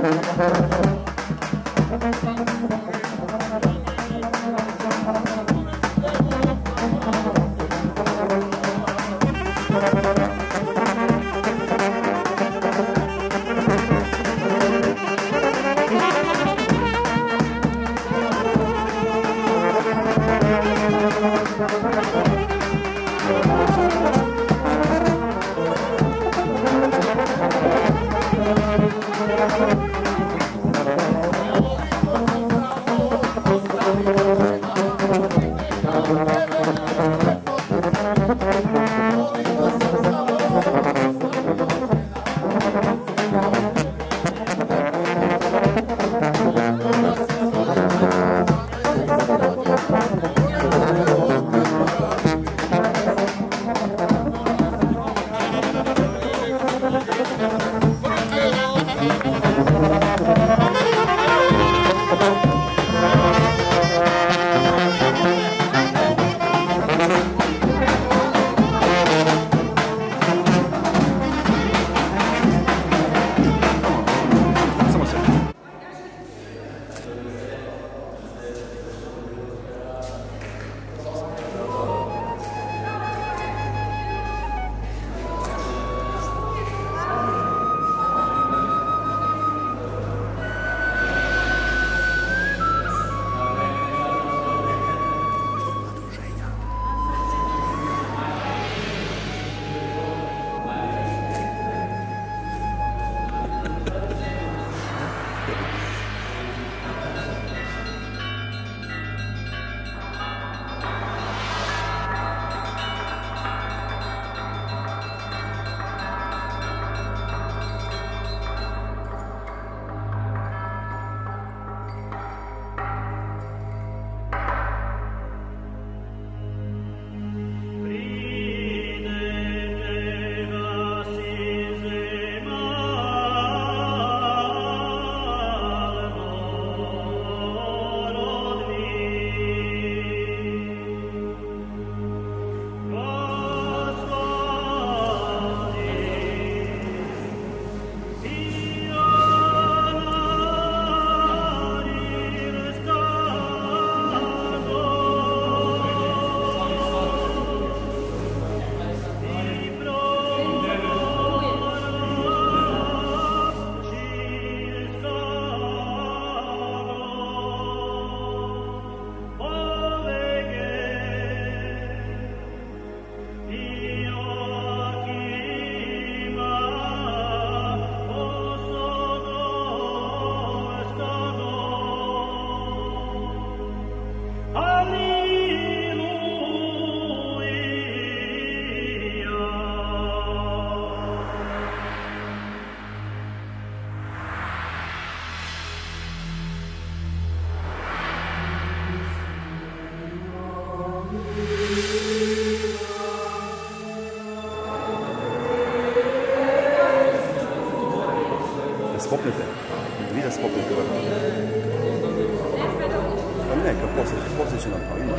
Spopnite. Vi da spopnite. Pa neka, poslije će nam pa ima.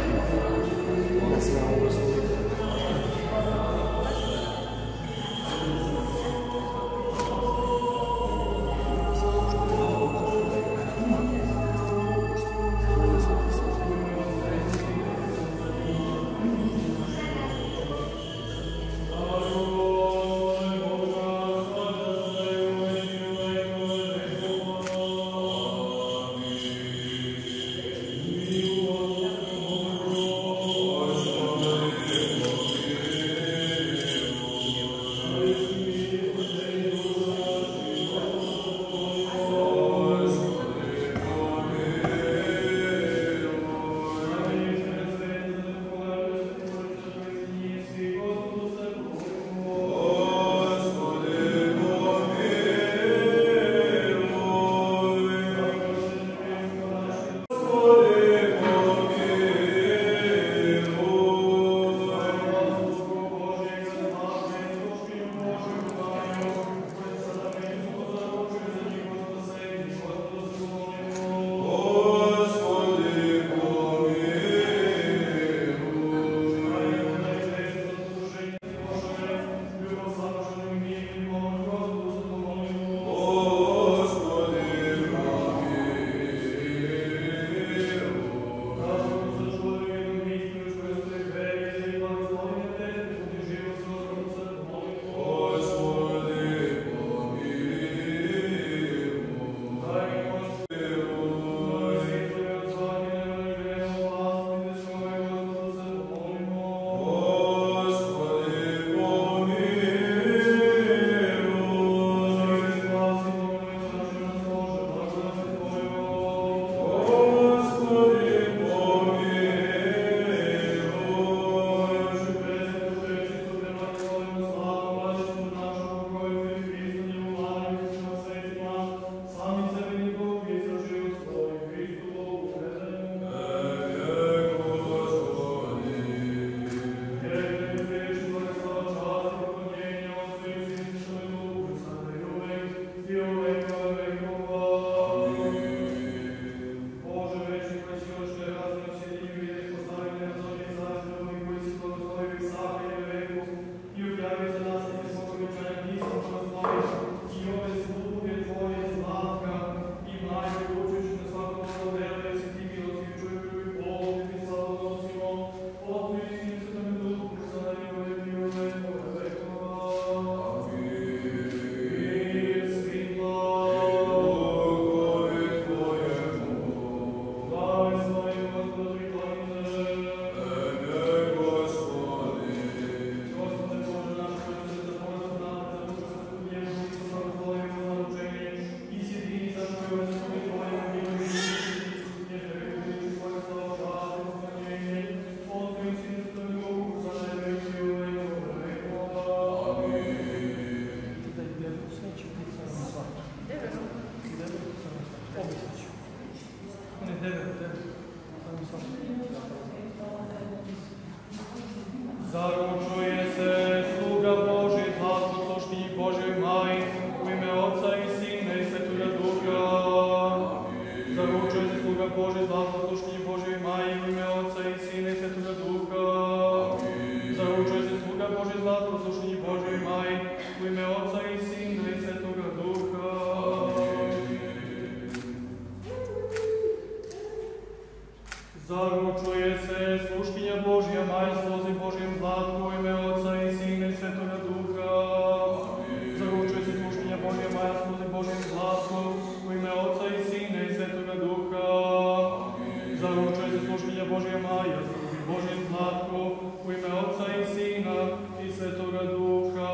Zaručuje se sluškinja Božja, majstvo z Božjem zlatku, u ime Otca i Sina i Svetoga Duha. Zaručuje se sluškinja Božja, majstvo z Božjem zlatku, u ime Otca i Sina i Svetoga Duha. Zaručuje se sluškinja Božja, majstvo z Božjem zlatku, u ime Otca i Sina i Svetoga Duha.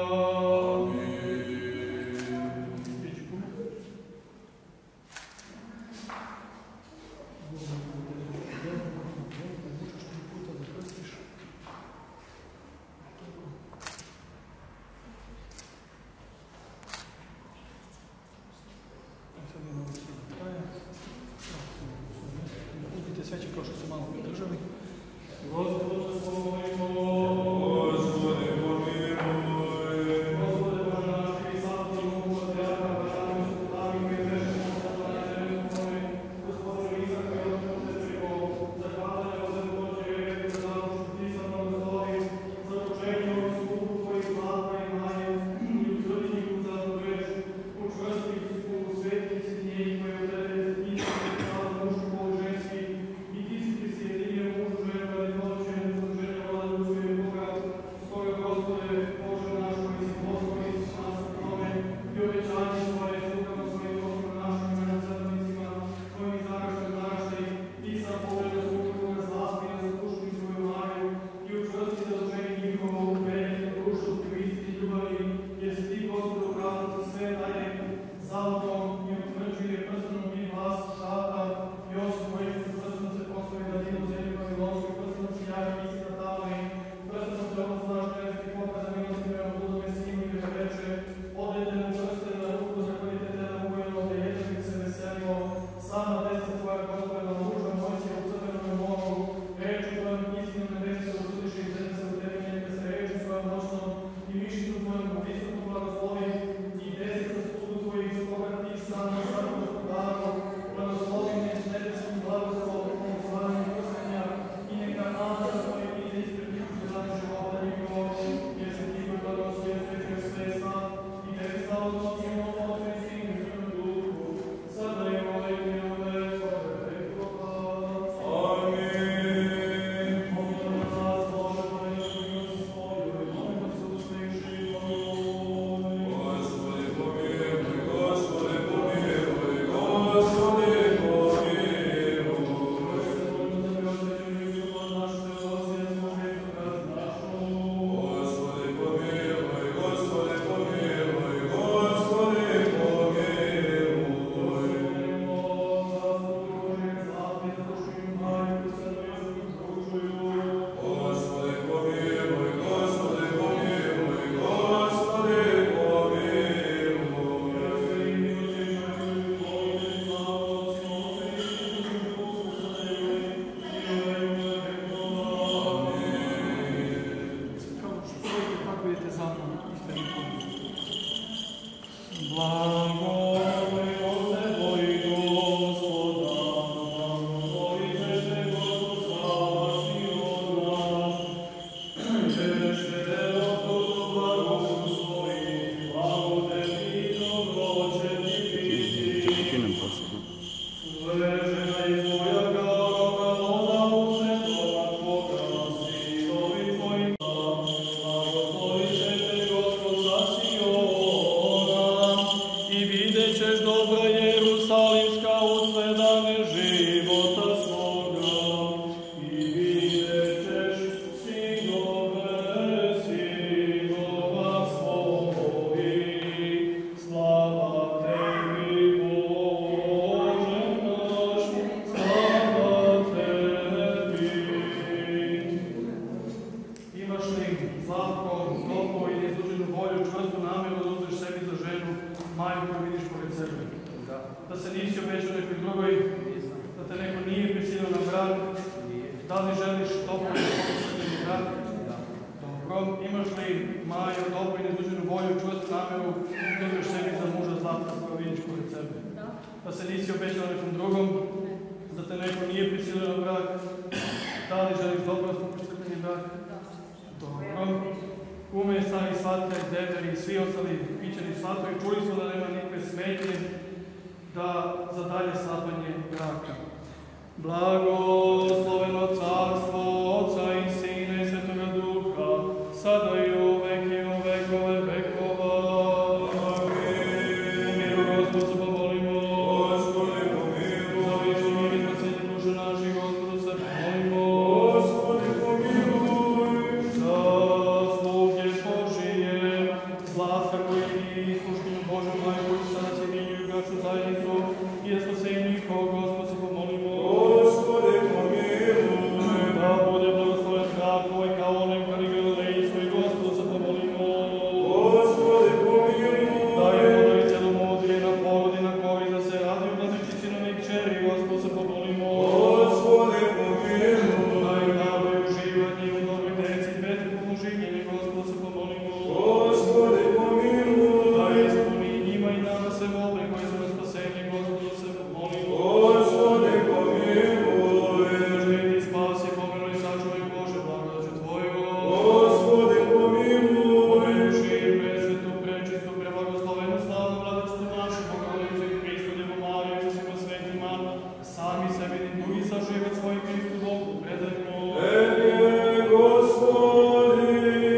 Sveće kao što su malo pridržali. Gospode, pomolimo. Gospode, pomiluj. Gospode, Bože naš, i slavni Bogu, Patriarha, Abrahama, slavimo i grešimo, Satanaju svoj. Gospode, Isaka i Otku Tečevo, zahvalanje ode Bože, za završu ti sa blagoslovi, za učenje ovog skupu tvojih zlata i manje, i utvrdi njihovu zlatnu reč, učvrsti ih u svetih sinjih koje od tebe i svetala mušku Bogu ženski, i ti si prisjedinio mužu ženu radi noće, žene voda ljubije Boga. Stoga, Gospode, Bože naš koji si poslao i si nas u tome, i obećanje svoje slugama svojim Gospodom našim i naslednicima, svojim zaraštem zaraštaj, i sa pogleda slugoga zlasti na zaslušni svoju Mariju, i učvrsti zadočenje njihovo u veljenu dušu u istini ljubavi, jer si ti, Gospode, ukazao za sve daje zlatom i utvrđuje prstanom i glas tata, i osim kojeg prstanom se postoji na dinu zemlju Babilonskoj, prstanom se javi istina tavni, prstanom se odnosnaš neveski pokaza milosti prema budome sinu i reče, odete mu prste na ruku, zakonite te na ujelo, da jedan bi se veselio, sama desna tvoja Gospodina muža Mojsija u crvenome moru, reči tvojom istinom nebesi se usudiše i zemlje se u tebi neka se reči svojom noćnom i mišicu tvojom u visoku blagoslovi i desnica studu tvojih stoga ti sam na svakom gospodaru, blagoslovim nebeskim blagoslovom, slavim prstenja i neka anta tvoje ide ispred njih u znati života njihovo, jer se ti koji blagoslovi osvećuješ svesna i tebi slavu znosim ono Otcu i Sinu i Svetom Duhu, sada i uvek i uvek, Amin. Pomiluje nas, Bože, po neću milosti svoju, i molim da se usliši i pomiluj. Gospode, pomiluj, Gospode, pomiluj, Gospode, Da se nisi obećala nekom drugom, da te neko nije prisilio na brak, da li želiš dobro pokrstiti brak? Dobro. Kume, stari svatlja i deveri i svi ostali pićani svatovi čuli su da nema nikakve smetnje da za dalje slapanje braka. Blagosloveno Gospodu se pomolimo. Gospode pomiluj. Za večni mir i spasenje duše naših, Gospodu se pomolimo. Gospode pomiluj. Za sluge Božije, Zlatka koji sluškinju Božju majku i sada sjedinjuju braću zajednicu i za spasenje njihovo, Gospodu se pomolimo. Gospode pomiluj. Da bude blagosloven grad tvoj kao onaj kad je Galilejskoj, Gospodu se pomolimo. Gospode pomiluj. Da je voda i celomudrije na pogodi na kori da se raduju vladajući sinovi i kćeri, Gospodu se pomolimo. Gospode pomiluj. Da im daju uživanje u dobroj deci, bezbedno življenje, Gospodu se pomolimo. Gospode pomiluj. Da ispuni njima i nama sve molbe koje su na spasenje, Gospodu se pomolimo. Gospode pomiluj. Ženi i spasi, pomiluj i sačuvaj Bože, blagodaću Tvojego. Gospode pomiluj. Pomenuši presvetu, prečistu, preblagoslovenu, slavnu vladačicu našu, Bogorodicu i Hristu, Devu Mariju, sa svima svetima, sami sebi i drugi za život svoj Hristu Bogu predajmo. Gospodi.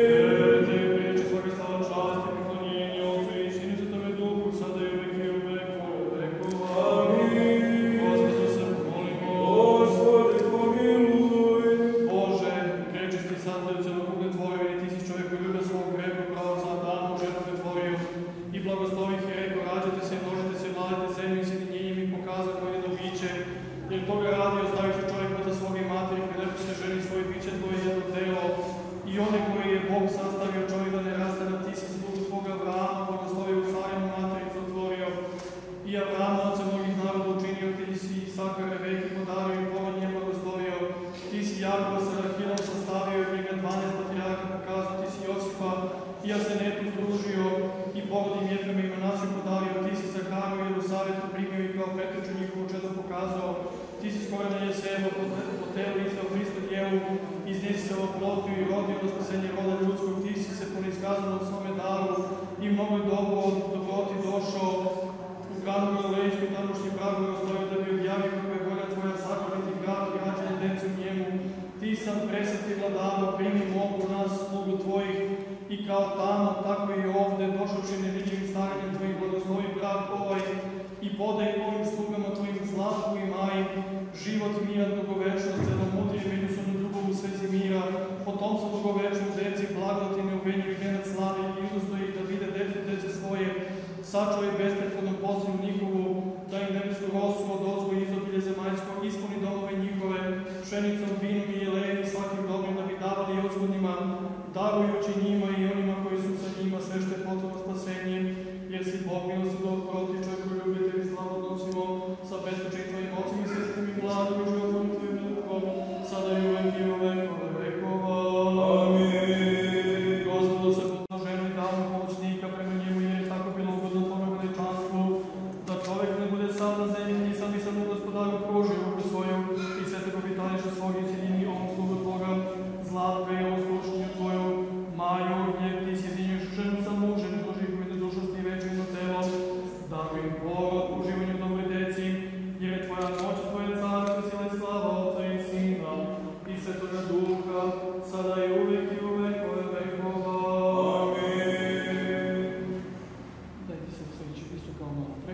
Te priječi svaka slava, čast i poklonjenje Otcu i Sinu i Svetome Duhu, sada i uvek i u veku vekova. Amin. Gospodu se pomolimo. Gospode pomiluj. Bože, prečisti sazdaju celokupne Tvoje, i Ti si čovjek koji ljubav svog greku pravo za Adamu ženu Tvoju, i blagoslovi ih je rekao, rađajte se, množite se, vladajte zemlju i sjedinjenjem i pokazat njeno biće, jer toga radi ostaviše čovjek od svoga i materi, prilepi se ženi svoje biće Tvoje jedno telo, i one koje je Bog sastavio čovjek da ne raste na Ti si slugu Tvoga Avrama, blagoslovio u Sarinu matericu otvorio, i Avrama oca mnogih naroda učinio, Ti si Isaka Rebeki podario i porod nje blagoslovio, Ti si Jakova sa Rahilom sastavio i od njega 12 patrijarha pokazao, Ti si Josifa i Asenetu združio i porodim Jefrema i Manasiju podario, Ti si Zaharu i Jerusavetu primio i kao preteču njihovu čedo pokazao, Ti si skoro na Jesevo po telu izdao Hrista djevu, iz nje si se oplotio i rodio na spasenje roda ljudskog, Ti si se poniskazano u svome daru i mnogo je dobroti došao u Kanu Galilejsku, tamošnji prag blagoslovio da bi objavio kako je volja Tvoja zakoniti grad i rađenje decu u njemu. Ti sam presveti vladaro, primi molbu nas, slugu Tvojih, i kao tamo, tako i ovde, došavši nevidljivim staranjem Tvojih, blagoslovi brak ovaj i podaj ovim slugama Tvojim Zlatku i Maji, život mira, dugovečnost, celomudrije, međusobnu ljubav u svezi mira, potomstvo dugovečno deci, blagodati neuvenjivi venac slave i udostoji da vide dece svoje, sačuvaj besprehodnom poslu njihovu, da im nebesku rosu od ozgo i izobilje zemaljsko, ispuni domove njihove, pšenicom, vinom i jelejem i svakim dobrim da bi davali ozgodnjima, darujući njima i onima koji su sa njima sve što je potrebno spasenje, jer si Bog milosrdno proti čovjeku ljubitelj i slavu odnosimo sa bezpečnim Tvojim ocem i svestim i vladom i životom Tvojim duhom, sada i uvek i u vekove vekova. Amin. Gospodu se pomnoženo i dao mu pomoćnika prema njemu, jer je tako bilo ugodno Tvome veličanstvu, da čovjek ne bude sam na zemlji, ni sam i sam u Gospodaru pruži ruku svoju i sve te popitaniša svog i sjedini ovom slugu Tvoga, Zlatka i ovom slušnju Tvoju, Maju, jer Ti sjedinjuješ ženu sa mužem, služi koji dušosti i večerno telo, daruj im porod, uživanju u dobroj deci, jer je Tvoja moć, Tvoje carstvo, sila i slava Otca i Sina i Svetoga Duha, sada i uvek i u vekove vekova. Amin. Dajte se sveći isto kao malo pre.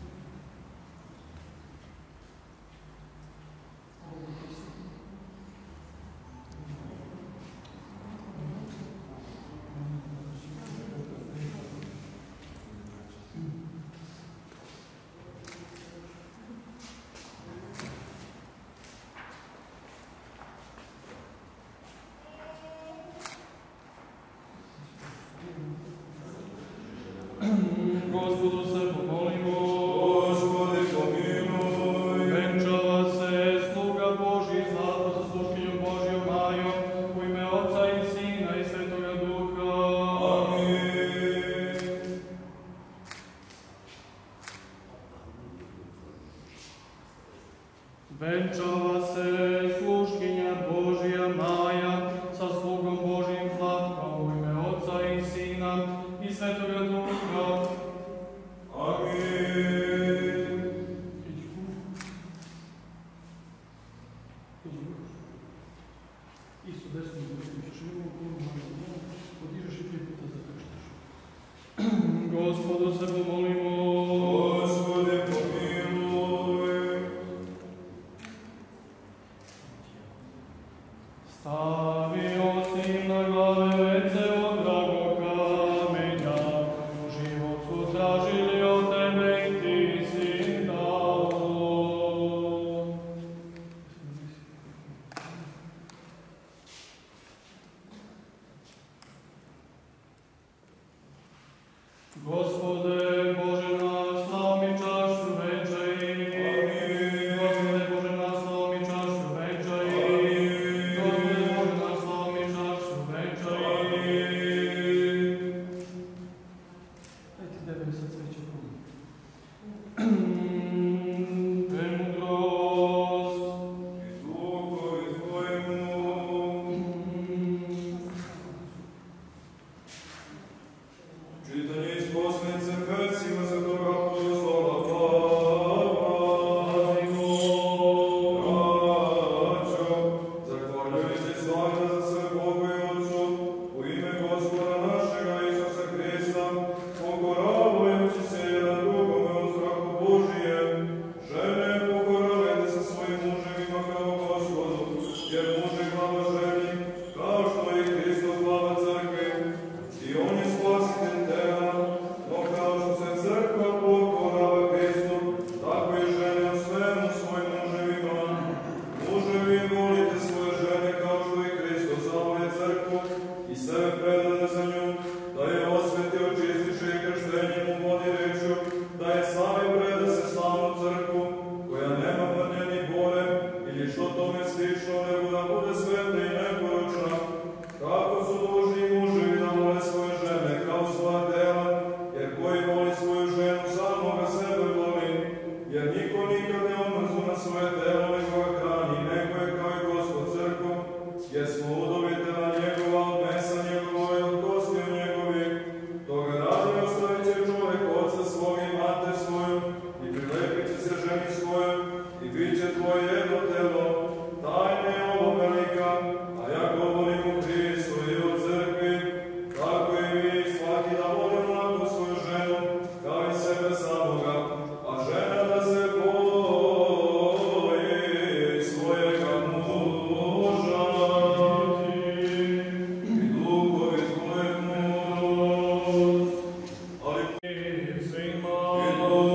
Gospodu se pomolimo. Gospode pomiluj. Venčava se sluga Božji zajedno sa sluškinjom Božjom Majom u ime Otca i Sina i Svetoga Duha. Amin. Venčava se sluškinja Božja Maja sa slugom Božjim Zlatkom u ime Otca i Sina i Svetoga Duha. Amin. Isto desno izvrstiš širom, podižeš i 3 puta zakrštiš. Gospodu se pomolimo.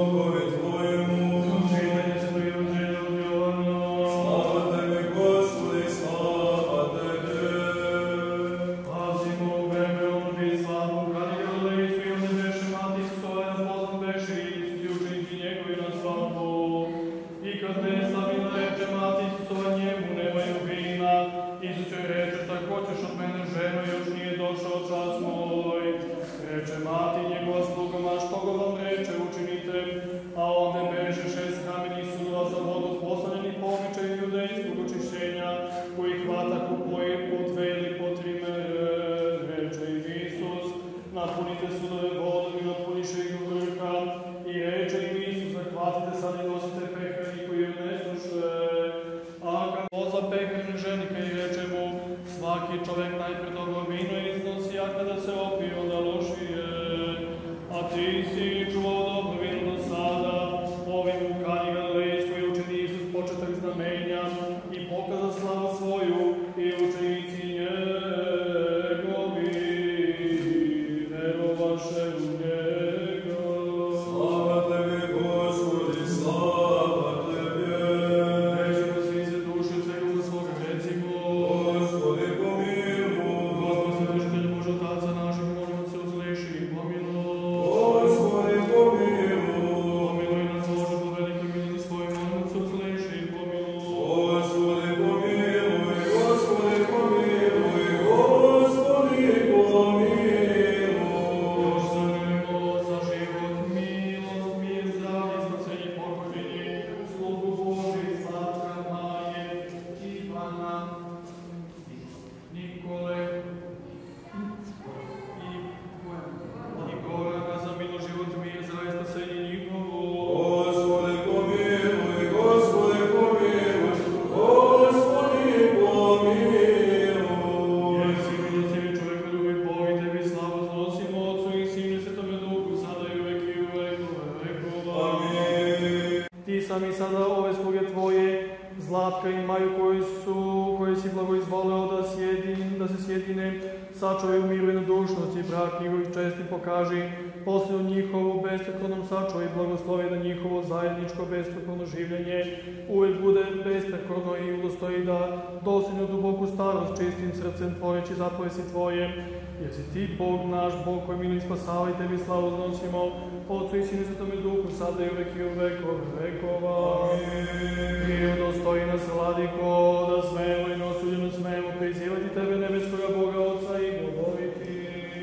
Zapovesti Tvoje, jer si Ti Bog naš, Bog koji mili spasava i Tebi slavu znosimo, Otcu i Sinu i Svetome Duhu, sada i uvek i u vekove vekova. Amin. Udostoji nas, Vladiko, da smemo i nosuljeno smemo prizivati Tebe, nebeskoga Boga, Otca i govoriti.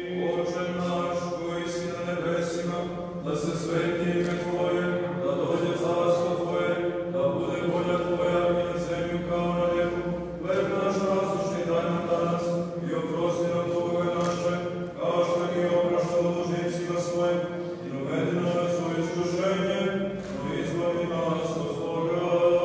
Oče naš, koji si na nebesima, da se sveti ime Tvoje, da dođe carstvo Tvoje, da bude volja Tvoja i na zemlju kao na nebu. Hljeb naš naslušni daj nam danas i oprosti nam dugove naše, kao što mi opraštamo dužnicima svojim, i ne uvedi nas u iskušenje, no izbavi nas od zloga.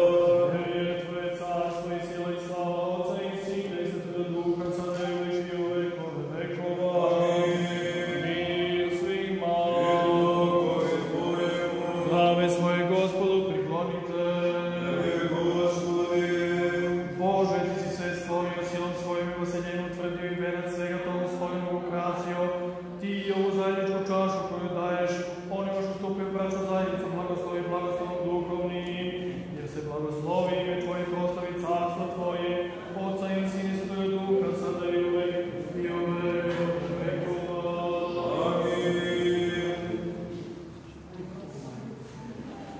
Jer je Tvoje carstvo i sila i slava Otca i Sina i Svetoga Duha, sada i uvek i u vekove vekova. Amin. Mir svima. I duhovi Tvojemu. Glave svoje Gospodu priklonite. Tebi, Gospodi. Bože, Ti si sve stvorio silom svojim i posljednjem utvrdio i venac svega tomu stvorenog ukrasio. Ti i ovu zajedničku čašu koju daješ onima što stupaju u braću zajednicu, blagoslovi blagoslovom duhovnim, jer se blagoslovi ime Tvoje, proslavi carstva Tvoje, Otca i Sina i Svetoga Duha, sada i uvek i u vekove vekova. Amin.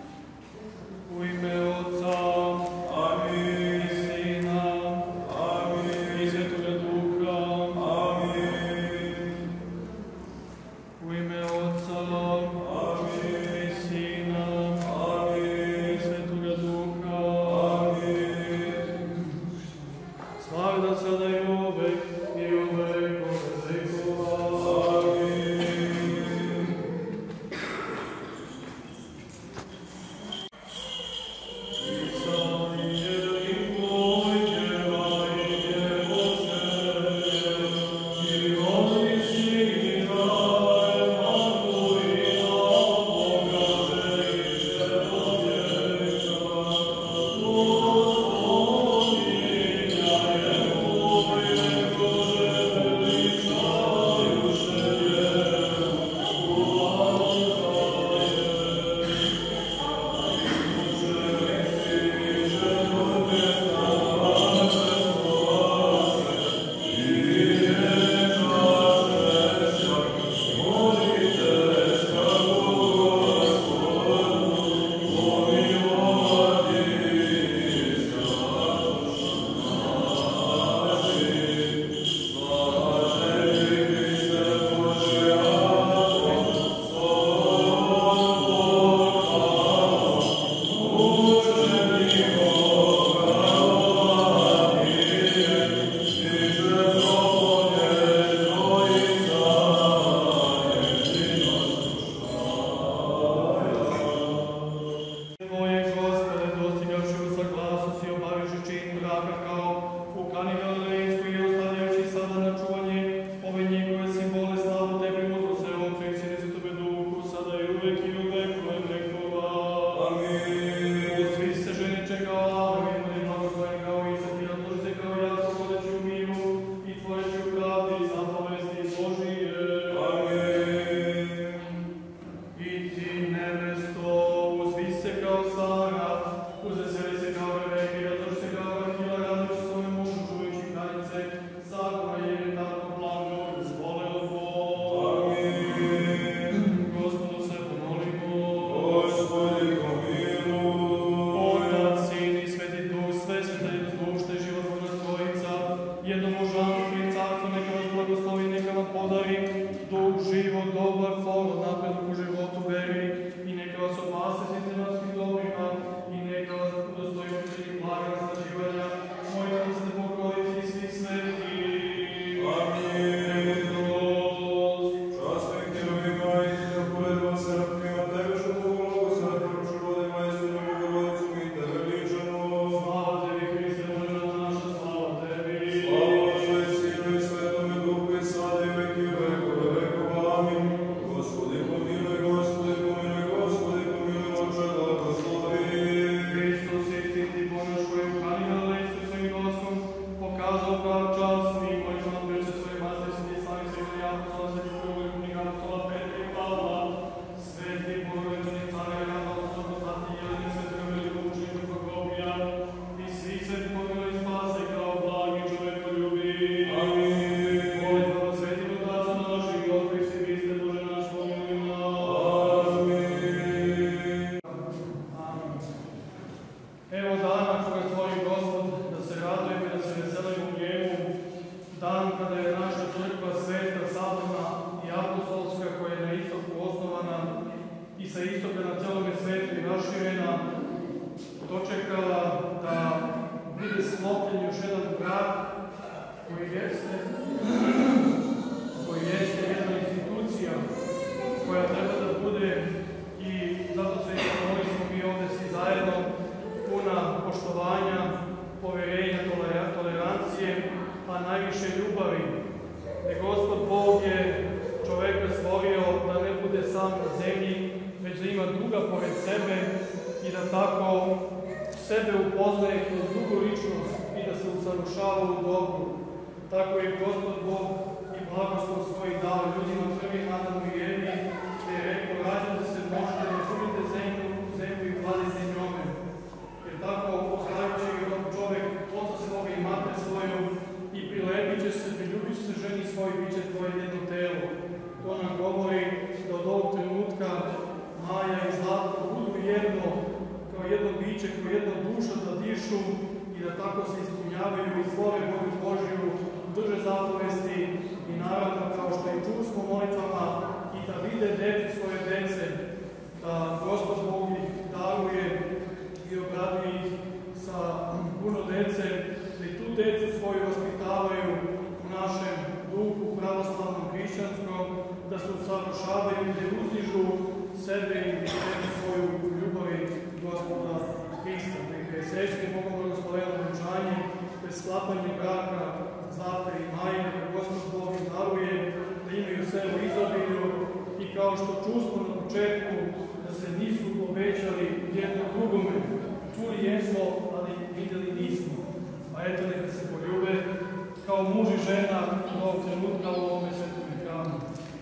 pored sebe i da tako sebe upoznaje kroz drugu ličnost i da se usavršava u dobru. Tako je Gospod Bog i blagoslov svojih dao ljudima prvi Adamu i Evi, gde je rekao, rađate se možete da čuvite zemlju i vladite njome. Jer tako ostavit će čovek oca svoga i mater svoju i prilepit će se, priljubit će se ženi svoj, bit će tvoje jedno telo. To nam govori da od ovog trenutka Maja i Zlatko budu jedno, kao jedno biće, kao jedna duša da dišu i da tako se ispunjavaju i tvore volju Božju, drže zapovesti i naravno, kao što i čusmo molitvama, i da vide decu svoje dece, da Gospod Bog ih daruje i obraduje ih sa puno dece, da i tu decu svoju vaspitavaju u našem duhu pravoslavnom hrišćanskom, da se usavršavaju i da uzdižu sebe i decu svoju ljubavi Gospoda Hrista. Neka je srećni Bogom blagosloveno venčanje, bez sklapanje braka Zlatka i Maje, neka Gospod Bog im daruje, da imaju sve u izobilju i kao što čusmo na početku, da se nisu obećali jedno drugome. Čuli jesmo, ali videli nismo. A eto, neka se poljube kao muž i žena u ovog trenutka u ovome svetom hramu.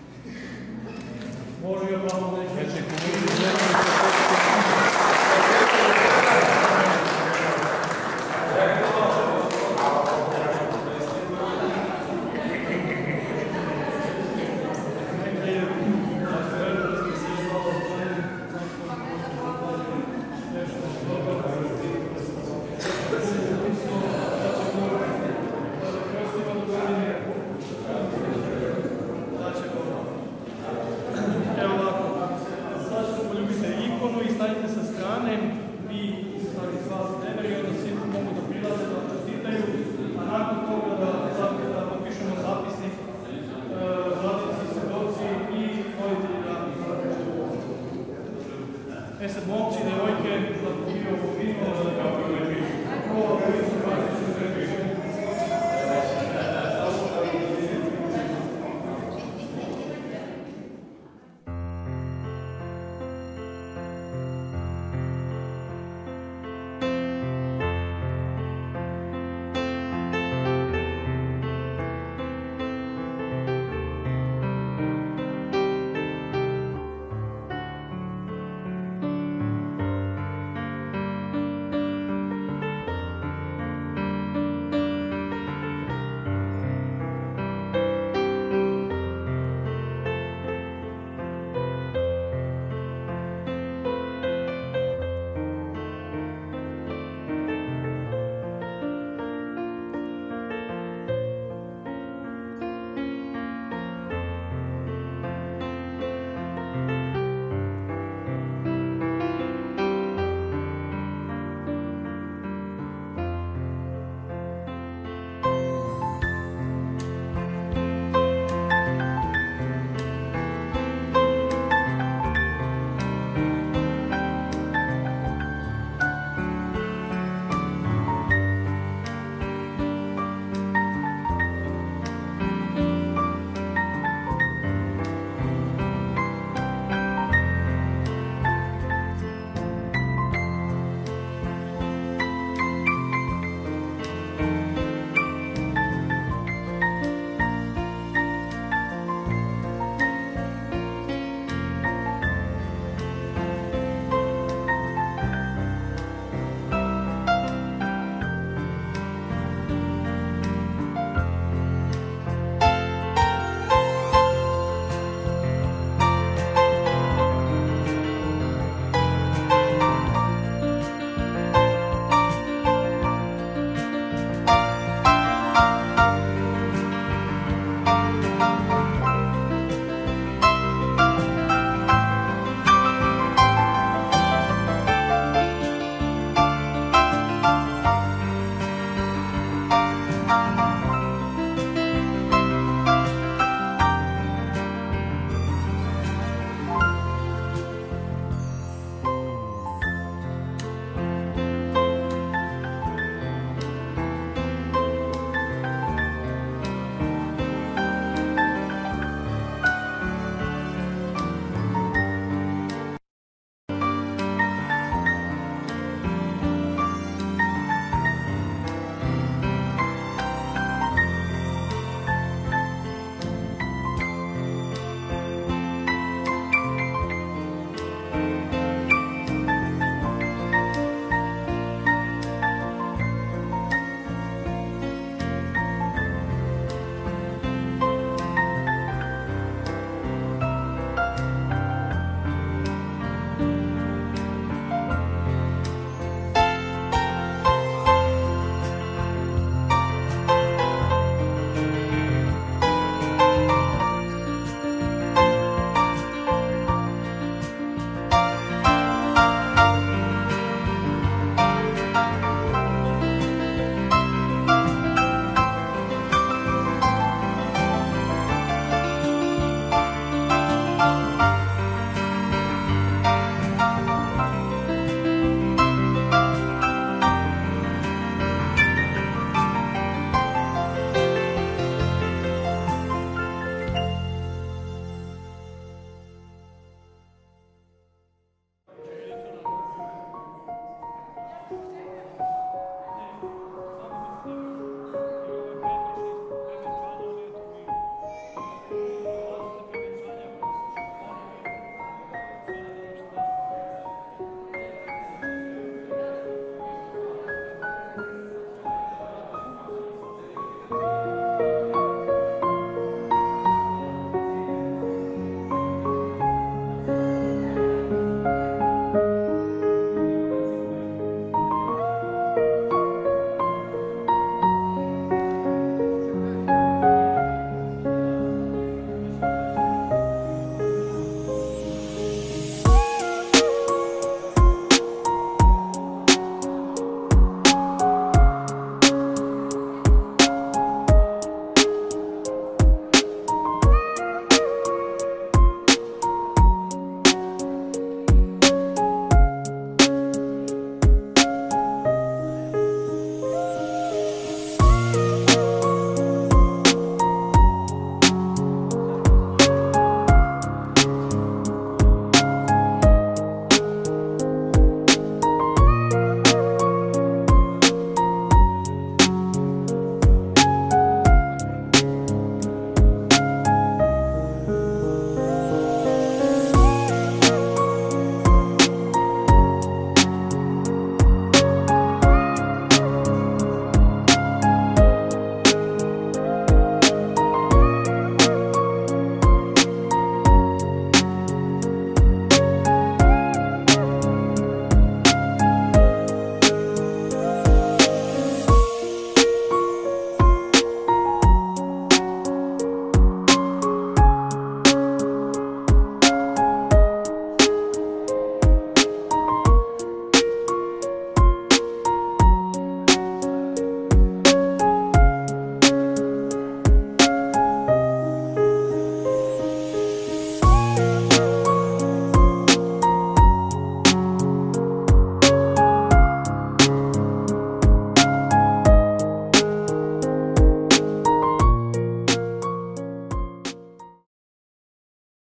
Božja blagodat neka Hvala